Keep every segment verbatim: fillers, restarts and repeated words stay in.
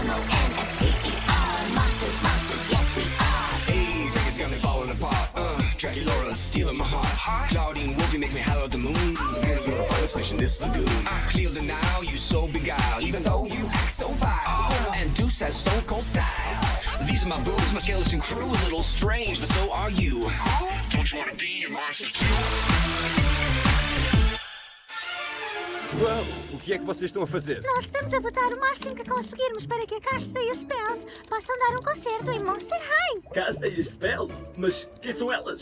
M O N S T E R. Monsters, monsters, yes we are. Hey, Vegas got me falling apart. Uh, Dracula stealing my heart. Claudine Wolfie make me holler at the moon. Penny, you're the finest fish in this lagoon. I clear the now, you so beguiled, even though you act so vile. And Deuce has stone cold style. These are my boobs, my skeleton crew, a little strange, but so are you. Don't you wanna be a monster too? Uau, o que é que vocês estão a fazer? Nós estamos a botar o máximo que conseguirmos para que a Casta e os Spells possam dar um concerto em Monster High. Casta e as Spells? Mas quem são elas?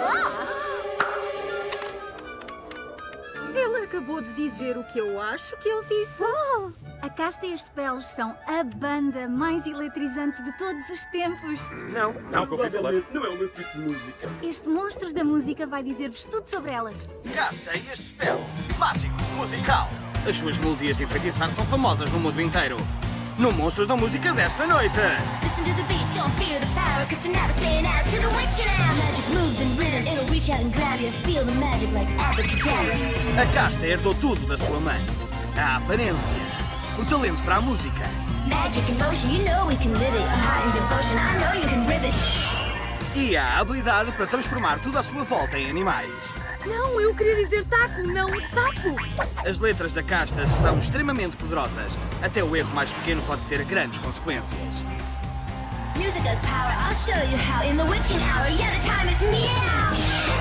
Ele acabou de dizer o que eu acho que ele disse. Oh! A Casta e as Spells são a banda mais eletrizante de todos os tempos. Não, não que ouvi falar. Não é o meu tipo de música. Este Monstros da Música vai dizer-vos tudo sobre elas. Casta e as Spells. Mágico, musical. As suas melodias de enfeitiçar são famosas no mundo inteiro. No Monstros da Música desta noite. Listen to the beat, don't fear the power, cause tonight we're staying out to the witch now. Magic moves and rhythm, it'll reach out and grab you. Feel the magic like abracadabra. A Casta herdou tudo da sua mãe. A aparência, o talento para a música. Magic in motion, you know we can live it. A heart and devotion, I know you can rivet. E a habilidade para transformar tudo à sua volta em animais. Não, eu queria dizer taco, não sapo. As letras da Casta são extremamente poderosas. Até o erro mais pequeno pode ter grandes consequências. Music has power, I'll show you how. In the witching hour, yeah, the time is meow.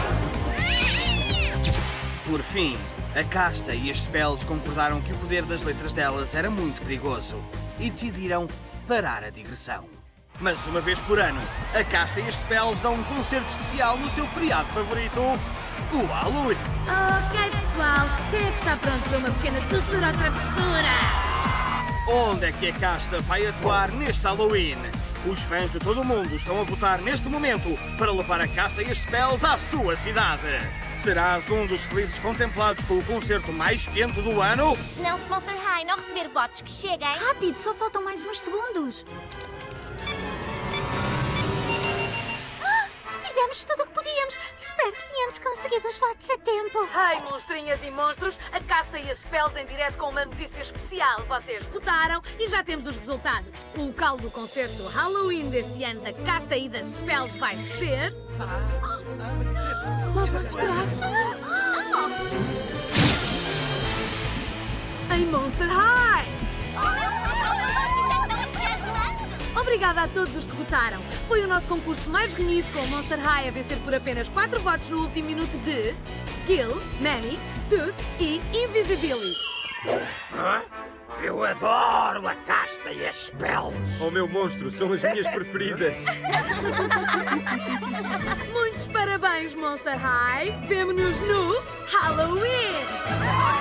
Por fim, a Casta e as Spells concordaram que o poder das letras delas era muito perigoso e decidiram parar a digressão. Mas uma vez por ano, a Casta e as Spells dão um concerto especial no seu feriado favorito, o Halloween. Ok, pessoal, quem é que está pronto para uma pequena doçura ou travessura? Onde é que a Casta vai atuar neste Halloween? Os fãs de todo o mundo estão a votar neste momento para levar a Casta e as Spells à sua cidade. Serás um dos felizes contemplados com o concerto mais quente do ano? Não, se Monster High não receber votos que cheguem. Rápido, só faltam mais uns segundos. Fizemos tudo o que podíamos. Espero que tenhamos conseguido os votos a tempo. Ai, monstrinhas e monstros, a Casta e as Spells em direto com uma notícia especial. Vocês votaram e já temos os resultados. O local do concerto Halloween deste ano da Casta e das Spells vai ser... Mal posso esperar. Em Monster High! Obrigada a todos os que votaram. Foi o nosso concurso mais renhido, com o Monster High a vencer por apenas quatro votos no último minuto de Gil, Manny, Deuce e Invisibility. Hã? Eu adoro a Casta e as Spells. Oh, meu monstro, são as minhas preferidas. Muitos parabéns, Monster High. Vemo-nos no Halloween!